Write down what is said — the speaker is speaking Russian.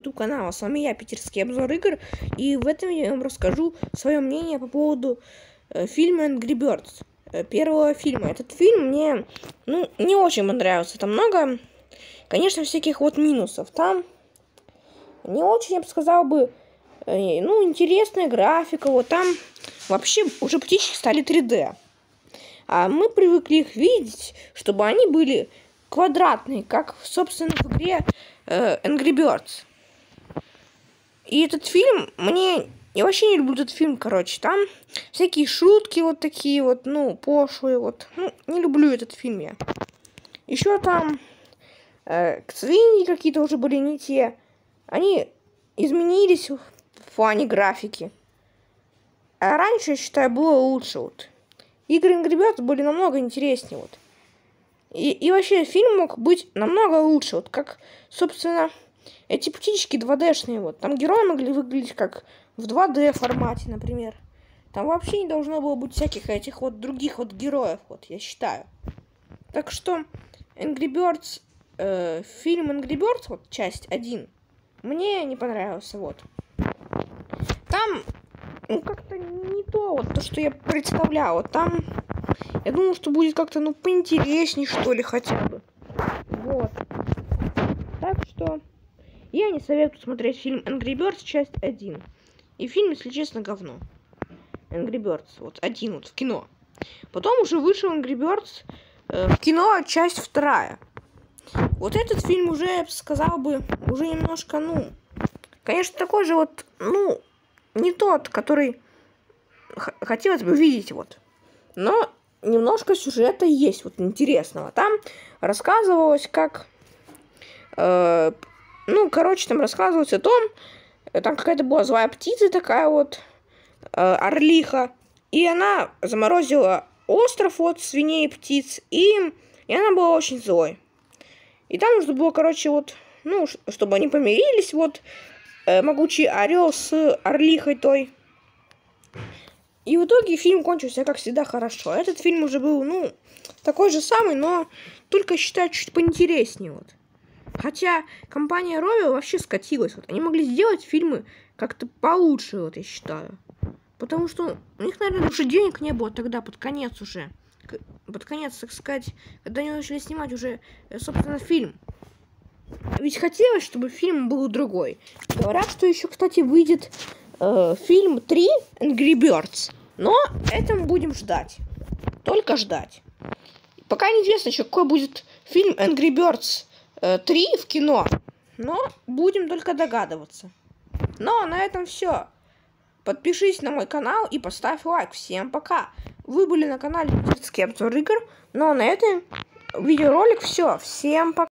Канала. С вами я, Питерский обзор игр, и в этом видео я вам расскажу свое мнение по поводу фильма Angry Birds, первого фильма. Этот фильм мне, не очень понравился. Там много, конечно, всяких минусов. Там не очень, я бы сказал бы, интересная графика. Там вообще уже птички стали 3D. А мы привыкли их видеть, чтобы они были квадратные, как, собственно, в игре Angry Birds. И этот фильм, я вообще не люблю этот фильм, там всякие шутки такие пошлые, не люблю этот фильм я. Еще там свиньи какие-то уже были не те, они изменились в плане графики. А раньше, я считаю, было лучше, Игры Angry Birds были намного интереснее, И вообще фильм мог быть намного лучше, как, собственно, эти птички 2D-шные, Там герои могли выглядеть как в 2D формате, например. Там вообще не должно было быть всяких этих других героев, я считаю. Так что Angry Birds, фильм Angry Birds, часть 1, мне не понравился, Там, как-то не то, то, что я представлял. Там, я думал, что будет как-то, поинтереснее, что ли, хотя бы. Так что я не советую смотреть фильм Angry Birds, часть 1. И фильм, если честно, говно. Angry Birds, 1, в кино. Потом уже вышел Angry Birds в кино, часть 2. Этот фильм уже, я бы сказал уже немножко, конечно, такой же, не тот, который хотелось бы видеть, Но немножко сюжета есть, интересного. Там рассказывалось, как... там рассказывалось о том, там какая-то была злая птица такая орлиха, и она заморозила остров свиней и птиц, и она была очень злой. И там нужно было, чтобы они помирились, могучий орел с орлихой той. И в итоге фильм кончился, как всегда, хорошо. Этот фильм уже был, такой же самый, но только, считаю, чуть поинтереснее, Хотя компания Rovio вообще скатилась. Они могли сделать фильмы как-то получше, я считаю. Потому что у них, наверное, уже денег не было тогда, под конец уже. Под конец, так сказать, когда они начали снимать уже, собственно, фильм. Ведь хотелось, чтобы фильм был другой. Говорят, что еще, кстати, выйдет фильм 3 Angry Birds. Но это мы будем ждать. Только ждать. Пока неизвестно еще, какой будет фильм Angry Birds 3 в кино, но будем только догадываться. Но на этом все. Подпишись на мой канал и поставь лайк. Всем пока. Вы были на канале Питерский обзор игр. Но на этом видеоролик все. Всем пока.